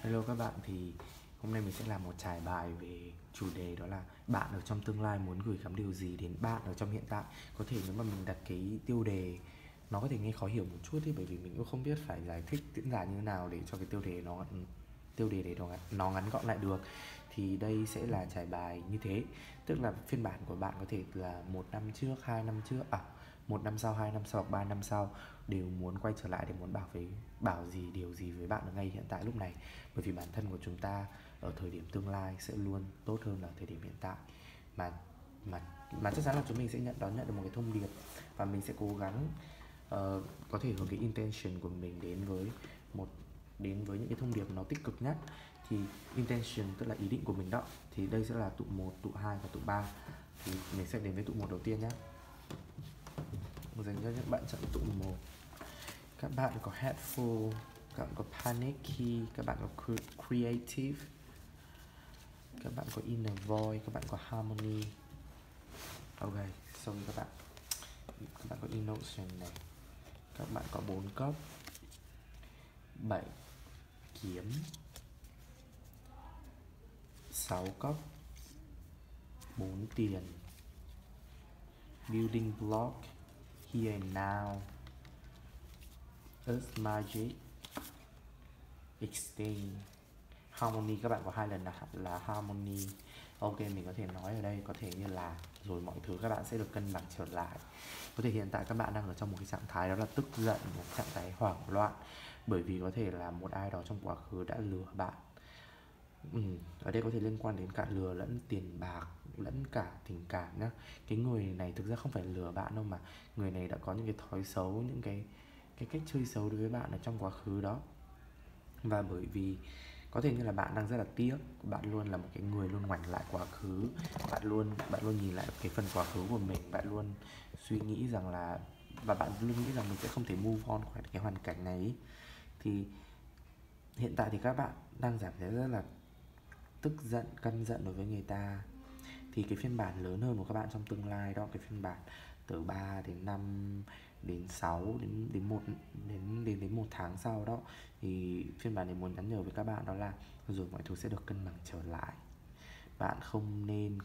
Hello các bạn, thì hôm nay mình sẽ làm một trải bài về chủ đề đó là bạn ở trong tương lai muốn gửi gắm điều gì đến bạn ở trong hiện tại. Có thể nếu mà mình đặt cái tiêu đề nó có thể nghe khó hiểu một chút thì bởi vì mình cũng không biết phải giải thích diễn giải như thế nào để cho cái tiêu đề đấy nó ngắn gọn lại được. Thì đây sẽ là trải bài như thế, tức là phiên bản của bạn có thể là 1 năm trước, 2 năm trước, 1 năm sau, 2 năm sau hoặc 3 năm sau đều muốn quay trở lại để muốn bảo điều gì với bạn ở ngay hiện tại lúc này. Bởi vì bản thân của chúng ta ở thời điểm tương lai sẽ luôn tốt hơn là thời điểm hiện tại, mà mà mà chắc chắn là chúng mình sẽ nhận được một cái thông điệp, và mình sẽ cố gắng có thể hướng cái intention của mình đến với những cái thông điệp nó tích cực nhất. Thì intention tức là ý định của mình đó, thì đây sẽ là tụ 1, tụ 2 và tụ 3. Thì mình sẽ đến với tụ 1 đầu tiên nhé. Dành cho những bạn chọn tụ 1, các bạn có Hateful, các bạn có Panicky, các bạn có Creative, các bạn có Inner Void, các bạn có Harmony. Ok, xong các bạn có Innocent này, các bạn có 4 cấp, 7 kiếm, 6 cấp, 4 tiền, Building Block, Here and Now, Earth Magic, Extend, Harmony. Các bạn có 2 lần là Harmony. Ok, mình có thể nói ở đây có thể như là rồi mọi thứ các bạn sẽ được cân bằng trở lại. Có thể hiện tại các bạn đang ở trong một cái trạng thái đó là tức giận, một trạng thái hoảng loạn, bởi vì có thể là một ai đó trong quá khứ đã lừa bạn. Ở đây có thể liên quan đến cả lừa lẫn tiền bạc lẫn cả tình cảm nhá. Cái người này thực ra không phải lừa bạn đâu, mà người này đã có những cái thói xấu, những cái cách chơi xấu đối với bạn ở trong quá khứ đó. Và bởi vì có thể như là bạn đang rất là tiếc, bạn luôn là một cái người luôn ngoảnh lại quá khứ, bạn luôn nhìn lại cái phần quá khứ của mình, bạn luôn suy nghĩ rằng là, và bạn luôn nghĩ rằng mình sẽ không thể move on khỏi cái hoàn cảnh này. Thì hiện tại thì các bạn đang cảm thấy rất là tức giận, căm giận đối với người ta. Thì cái phiên bản lớn hơn của các bạn trong tương lai đó, cái phiên bản từ 3 đến 5 đến 6 đến 1 tháng sau đó, thì phiên bản này muốn nhắn nhở với các bạn đó là rồi mọi thứ sẽ được cân bằng trở lại. Bạn không nên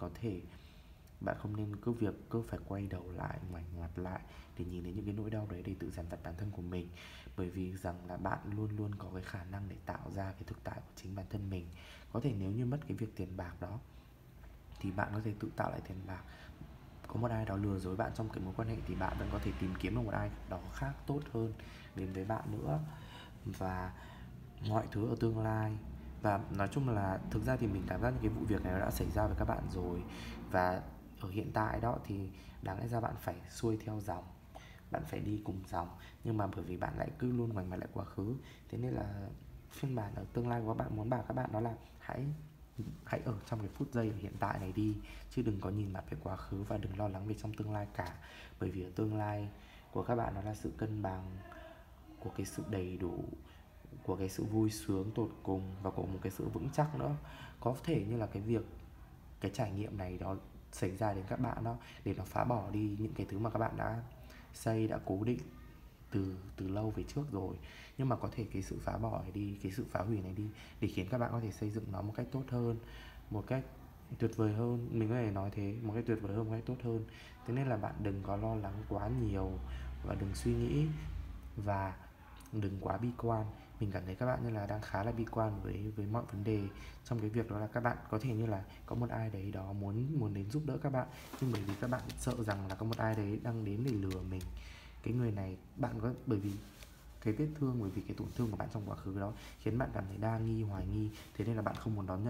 cứ phải quay đầu lại, ngoảnh mặt lại để nhìn thấy những cái nỗi đau đấy để tự dằn vặt bản thân của mình. Bởi vì rằng là bạn luôn luôn có cái khả năng để tạo ra cái thực tại của chính bản thân mình. Có thể nếu như mất cái việc tiền bạc đó thì bạn có thể tự tạo lại tiền bạc. Có một ai đó lừa dối bạn trong cái mối quan hệ thì bạn vẫn có thể tìm kiếm được một ai đó khác tốt hơn đến với bạn nữa. Và mọi thứ ở tương lai, và nói chung là thực ra thì mình cảm giác những cái vụ việc này nó đã xảy ra với các bạn rồi. Và ở hiện tại đó thì đáng lẽ ra bạn phải xuôi theo dòng, bạn phải đi cùng dòng, nhưng mà bởi vì bạn lại cứ luôn ngoảnh mặt lại quá khứ, thế nên là phiên bản ở tương lai của các bạn muốn bảo các bạn đó là hãy ở trong cái phút giây ở hiện tại này đi, chứ đừng có nhìn mặt về quá khứ và đừng lo lắng về trong tương lai cả. Bởi vì ở tương lai của các bạn nó là sự cân bằng, của cái sự đầy đủ, của cái sự vui sướng tột cùng, và của một cái sự vững chắc nữa. Có thể như là cái trải nghiệm này đó xảy ra đến các bạn đó để nó phá bỏ đi những cái thứ mà các bạn đã cố định từ lâu về trước rồi. Nhưng mà có thể cái sự phá bỏ này đi, cái sự phá hủy này đi, để khiến các bạn có thể xây dựng nó một cách tốt hơn, một cách tuyệt vời hơn. Mình có thể nói thế, một cách tuyệt vời hơn, một cách tốt hơn. Thế nên là bạn đừng có lo lắng quá nhiều, và đừng suy nghĩ, và đừng quá bi quan. Mình cảm thấy các bạn như là đang khá là bi quan với mọi vấn đề, trong cái việc đó là các bạn có thể như là có một ai đấy đó muốn đến giúp đỡ các bạn, nhưng bởi vì các bạn sợ rằng là có một ai đấy đang đến để lừa mình. Cái người này bởi vì cái vết thương, bởi vì cái tổn thương của bạn trong quá khứ đó khiến bạn cảm thấy đa nghi, hoài nghi. Thế nên là bạn không muốn đón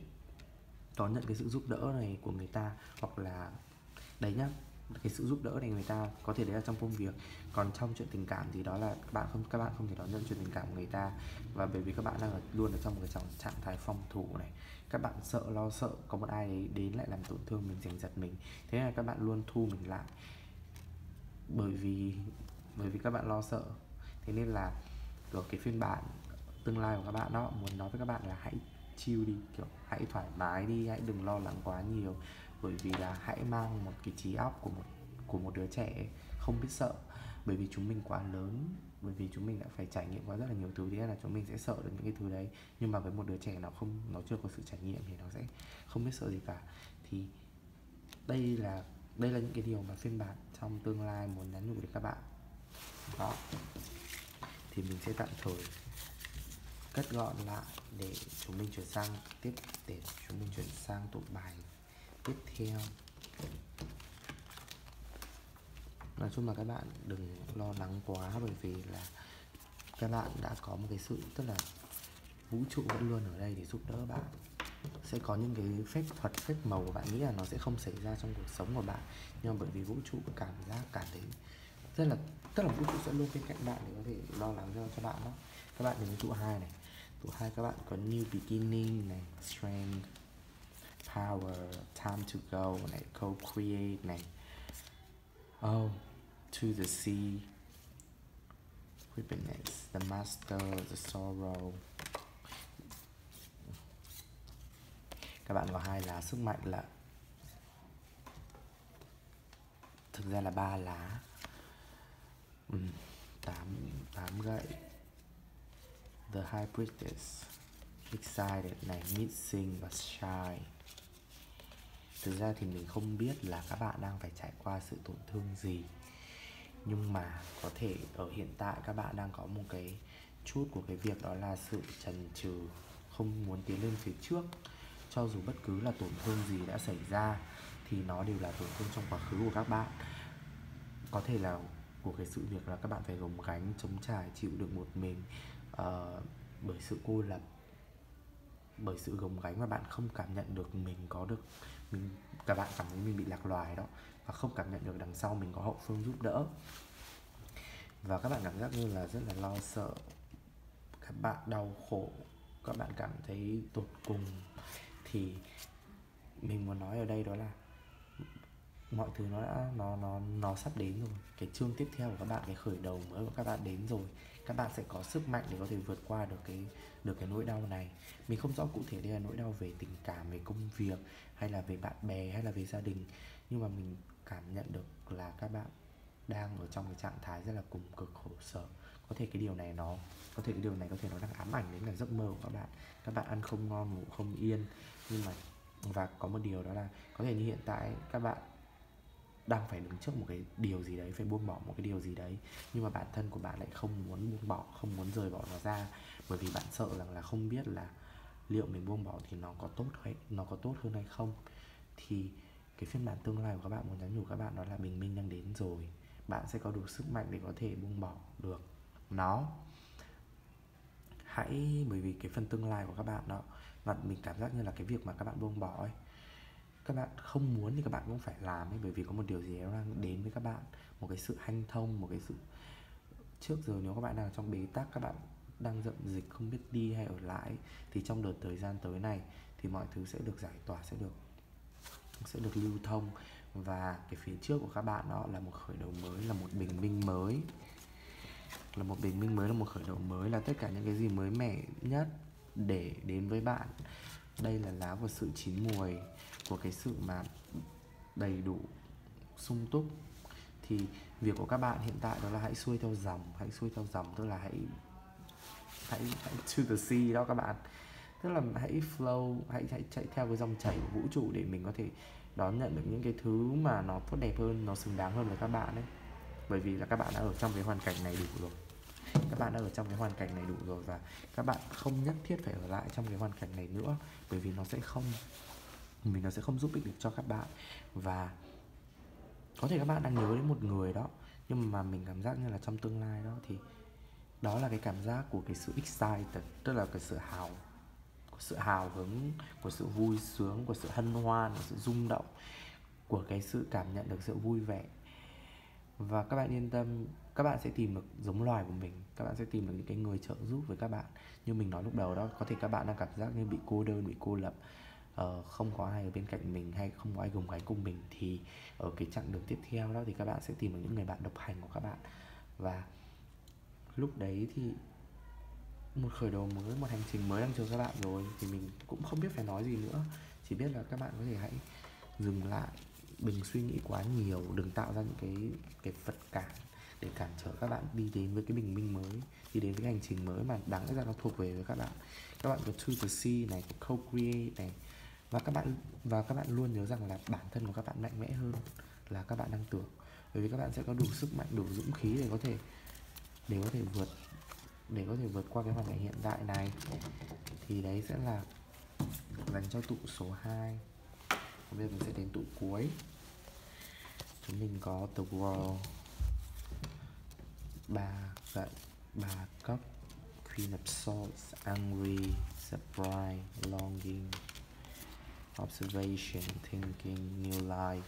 nhận cái sự giúp đỡ này của người ta. Hoặc là đấy nhá, cái sự giúp đỡ này người ta có thể đấy là trong công việc, còn trong chuyện tình cảm thì đó là các bạn không thể đón nhận chuyện tình cảm của người ta. Và bởi vì các bạn đang luôn ở trong một cái trạng thái phòng thủ này, các bạn lo sợ có một ai đấy đến lại làm tổn thương mình, giành giật mình. Thế nên là các bạn luôn thu mình lại, bởi vì các bạn lo sợ. Thế nên là ở cái phiên bản tương lai của các bạn đó muốn nói với các bạn là hãy chill đi, kiểu hãy thoải mái đi, hãy đừng lo lắng quá nhiều. Bởi vì là hãy mang một cái trí óc của một đứa trẻ không biết sợ. Bởi vì chúng mình quá lớn bởi vì chúng mình đã phải trải nghiệm qua rất là nhiều thứ, thế là chúng mình sẽ sợ được những cái thứ đấy. Nhưng mà với một đứa trẻ nó chưa có sự trải nghiệm thì nó sẽ không biết sợ gì cả. Thì đây là những cái điều mà phiên bản trong tương lai muốn nhắn nhủ đến các bạn. Đó, thì mình sẽ tạm thời cất gọn lại để chúng mình chuyển sang tụ bài tiếp theo. Nói chung là các bạn đừng lo lắng quá, bởi vì là các bạn đã có một cái sự, tức là vũ trụ vẫn luôn ở đây để giúp đỡ bạn. Sẽ có những cái phép thuật, phép màu của bạn nghĩ là nó sẽ không xảy ra trong cuộc sống của bạn, nhưng mà bởi vì vũ trụ cảm thấy rất là, tức là vũ trụ sẽ luôn bên cạnh bạn để có thể lo lắng cho bạn đó. Các bạn đến tụ 2 này. Tụ 2 các bạn có new beginning này, strength, power, time to go này, co-create này, oh, to the sea, happiness, the master, the sorrow. Các bạn có 2 lá sức mạnh là, thực ra là 3 lá, 8 gậy, the hybridess, excited này, missing và shy. Thực ra thì mình không biết là các bạn đang phải trải qua sự tổn thương gì, nhưng mà có thể ở hiện tại các bạn đang có một cái chút của cái việc đó là sự chần chừ, không muốn tiến lên phía trước. Cho dù bất cứ là tổn thương gì đã xảy ra thì nó đều là tổn thương trong quá khứ của các bạn. Có thể là của cái sự việc là các bạn phải gồng gánh, chống trải, chịu đựng một mình bởi sự cô lập, bởi sự gồng gánh, và bạn không cảm nhận được các bạn cảm thấy mình bị lạc loài đó, và không cảm nhận được đằng sau mình có hậu phương giúp đỡ. Và các bạn cảm giác như là rất là lo sợ, các bạn đau khổ, các bạn cảm thấy tột cùng. Thì mình muốn nói ở đây đó là mọi thứ nó sắp đến rồi. Cái chương tiếp theo của các bạn, cái khởi đầu mới của các bạn đến rồi. Các bạn sẽ có sức mạnh để có thể vượt qua được cái nỗi đau này. Mình không rõ cụ thể đây là nỗi đau về tình cảm, về công việc, hay là về bạn bè, hay là về gia đình, nhưng mà mình cảm nhận được là các bạn đang ở trong cái trạng thái rất là cùng cực, khổ sở. Có thể cái điều này nó đang ám ảnh đến cả giấc mơ của các bạn. Các bạn ăn không ngon, ngủ không yên. Và có một điều đó là có thể như hiện tại các bạn đang phải đứng trước một cái điều gì đấy, phải buông bỏ một cái điều gì đấy, nhưng mà bản thân của bạn lại không muốn buông bỏ, không muốn rời bỏ nó ra, bởi vì bạn sợ rằng là không biết là liệu mình buông bỏ thì nó có tốt hơn hay không. Thì cái phiên bản tương lai của các bạn muốn nhắn nhủ các bạn đó là bình minh đang đến rồi. Bạn sẽ có đủ sức mạnh để có thể buông bỏ được nó. Bởi vì cái phần tương lai của các bạn đó, và mình cảm giác như là cái việc mà các bạn buông bỏ ấy, các bạn không muốn thì các bạn cũng phải làm ấy, bởi vì có một điều gì đó đang đến với các bạn, một cái sự hanh thông, một cái sự, trước giờ nếu các bạn đang trong bế tắc, các bạn đang dậm dịch không biết đi hay ở lại, thì trong đợt thời gian tới này thì mọi thứ sẽ được giải tỏa, sẽ được lưu thông. Và cái phía trước của các bạn đó là một khởi đầu mới, là một bình minh mới, là một khởi đầu mới, là tất cả những cái gì mới mẻ nhất để đến với bạn. Đây là lá của sự chín muồi, của cái sự mà đầy đủ, sung túc. Thì việc của các bạn hiện tại đó là hãy xuôi theo dòng, tức là hãy to the sea đó các bạn. Tức là hãy flow, hãy chạy theo cái dòng chảy của vũ trụ để mình có thể đón nhận được những cái thứ mà nó tốt đẹp hơn, nó xứng đáng hơn với các bạn ấy. Bởi vì là các bạn đã ở trong cái hoàn cảnh này đủ rồi. Và các bạn không nhất thiết phải ở lại trong cái hoàn cảnh này nữa, bởi vì nó sẽ không giúp ích được cho các bạn. Và có thể các bạn đang nhớ đến một người đó, nhưng mà mình cảm giác như là trong tương lai đó thì đó là cái cảm giác của cái sự excited, tức là cái sự hào hứng, của sự vui sướng, của sự hân hoan, của sự rung động, của cái sự cảm nhận được sự vui vẻ. Và các bạn yên tâm, các bạn sẽ tìm được giống loài của mình, các bạn sẽ tìm được những cái người trợ giúp với các bạn. Như mình nói lúc đầu đó, có thể các bạn đang cảm giác như bị cô đơn, bị cô lập, không có ai ở bên cạnh mình, hay không có ai gồng gánh cùng mình, thì ở cái chặng đường tiếp theo đó thì các bạn sẽ tìm được những người bạn độc hành của các bạn. Và lúc đấy thì một khởi đầu mới, một hành trình mới đang chờ các bạn rồi. Thì mình cũng không biết phải nói gì nữa, chỉ biết là các bạn có thể hãy dừng lại, đừng suy nghĩ quá nhiều, đừng tạo ra những cái vật cản, để cản trở các bạn đi đến với cái bình minh mới, đi đến với cái hành trình mới mà đáng lẽ ra nó thuộc về với các bạn. Các bạn có To The Sea này, có Co-Create này, và các bạn luôn nhớ rằng là bản thân của các bạn mạnh mẽ hơn là các bạn đang tưởng, bởi vì các bạn sẽ có đủ sức mạnh, đủ dũng khí để có thể vượt qua cái hoàn cảnh hiện tại này. Thì đấy sẽ là dành cho tụ số 2. Bây giờ mình sẽ đến tụ cuối. Chúng mình có The World, 3 gậy, 3 cốc, Queen of Swords, Angry, Surprise, Longing, Observation, Thinking, New Life,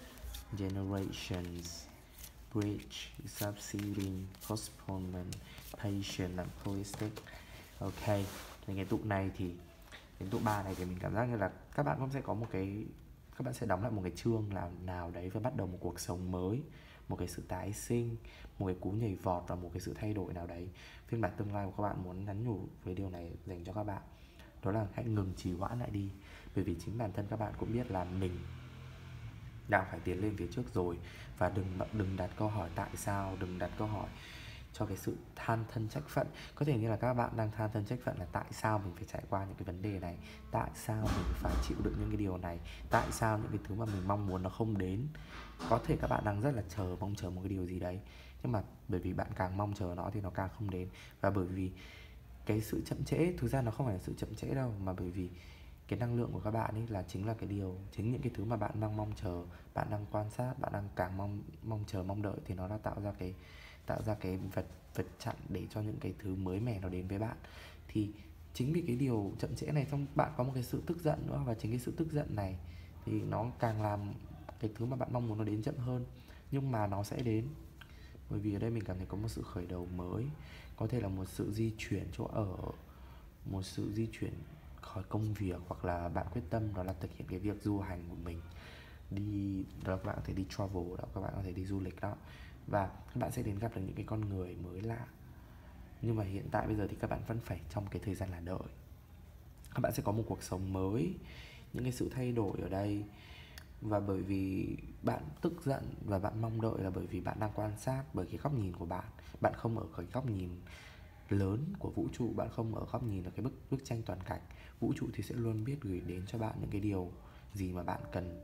Generations, Bridge, Succeeding, Postponement, Patient, and Holistic. Ok, đến cái tụ này thì đến tụ 3 này thì mình cảm giác như là các bạn cũng sẽ có các bạn sẽ đóng lại một cái chương nào đấy và bắt đầu một cuộc sống mới, một cái sự tái sinh, một cái cú nhảy vọt và một cái sự thay đổi nào đấy. Phiên bản tương lai của các bạn muốn nhắn nhủ với điều này dành cho các bạn, đó là hãy ngừng trì hoãn lại đi. Bởi vì chính bản thân các bạn cũng biết là mình đang phải tiến lên phía trước rồi. Và đừng đặt câu hỏi tại sao, đừng đặt câu hỏi cho cái sự than thân trách phận. Có thể như là các bạn đang than thân trách phận là tại sao mình phải trải qua những cái vấn đề này, tại sao mình phải chịu đựng những cái điều này, tại sao những cái thứ mà mình mong muốn nó không đến. Có thể các bạn đang rất là mong chờ một cái điều gì đấy, nhưng mà bởi vì bạn càng mong chờ nó thì nó càng không đến. Và bởi vì cái sự chậm trễ, thực ra nó không phải là sự chậm trễ đâu, mà bởi vì cái năng lượng của các bạn ấy là chính những cái thứ mà bạn đang mong chờ, bạn đang quan sát, bạn đang càng mong chờ, mong đợi, thì nó đã tạo ra cái vật chặn để cho những cái thứ mới mẻ nó đến với bạn. Thì chính vì cái điều chậm trễ này, xong bạn có một cái sự tức giận nữa, và chính cái sự tức giận này thì nó càng làm cái thứ mà bạn mong muốn nó đến chậm hơn, nhưng mà nó sẽ đến. Bởi vì ở đây mình cảm thấy có một sự khởi đầu mới, có thể là một sự di chuyển chỗ ở, một sự di chuyển khỏi công việc, hoặc là bạn quyết tâm đó là thực hiện cái việc du hành của mình, đi đó, các bạn có thể đi travel đó, các bạn có thể đi du lịch đó, và các bạn sẽ đến gặp được những cái con người mới lạ. Nhưng mà hiện tại bây giờ thì các bạn vẫn phải trong cái thời gian là đợi. Các bạn sẽ có một cuộc sống mới, những cái sự thay đổi ở đây. Và bởi vì bạn tức giận và bạn mong đợi là bởi vì bạn đang quan sát bởi cái góc nhìn của bạn. Bạn không ở cái góc nhìn lớn của vũ trụ, bạn không ở góc nhìn là cái bức tranh toàn cảnh. Vũ trụ thì sẽ luôn biết gửi đến cho bạn những cái điều gì mà bạn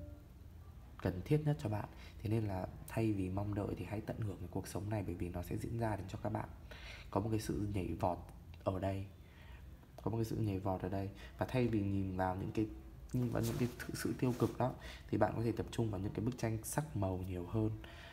cần thiết nhất cho bạn. Thế nên là thay vì mong đợi thì hãy tận hưởng cái cuộc sống này, bởi vì nó sẽ diễn ra đến cho các bạn. Có một cái sự nhảy vọt ở đây, và thay vì nhìn vào những cái sự tiêu cực đó, thì bạn có thể tập trung vào những cái bức tranh sắc màu nhiều hơn.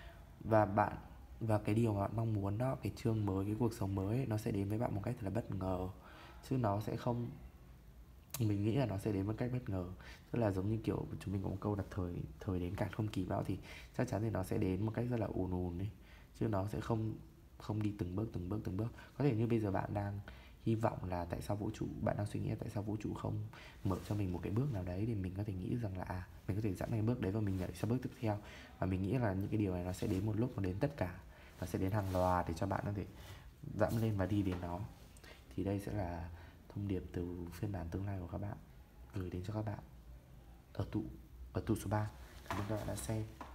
Và cái điều mà bạn mong muốn đó, cái chương mới, cái cuộc sống mới ấy, nó sẽ đến với bạn một cách thật là bất ngờ, chứ nó sẽ không, mình nghĩ là nó sẽ đến một cách bất ngờ. Tức là giống như kiểu chúng mình có một câu là thời đến cạn không kịp bão, thì chắc chắn thì nó sẽ đến một cách rất là ùn ùn ấy, chứ nó sẽ không đi từng bước. Có thể như bây giờ bạn đang hy vọng là bạn đang suy nghĩ là tại sao vũ trụ không mở cho mình một cái bước nào đấy để mình có thể nghĩ rằng là mình có thể dẫm cái bước đấy và mình nhảy sang bước tiếp theo. Và mình nghĩ là những cái điều này nó sẽ đến một lúc, nó đến tất cả, nó sẽ đến hàng loạt để cho bạn có thể dẫm lên và đi đến nó. Thì đây sẽ là thông điệp từ phiên bản tương lai của các bạn gửi đến cho các bạn ở tụ số 3. Cảm ơn các bạn đã xem.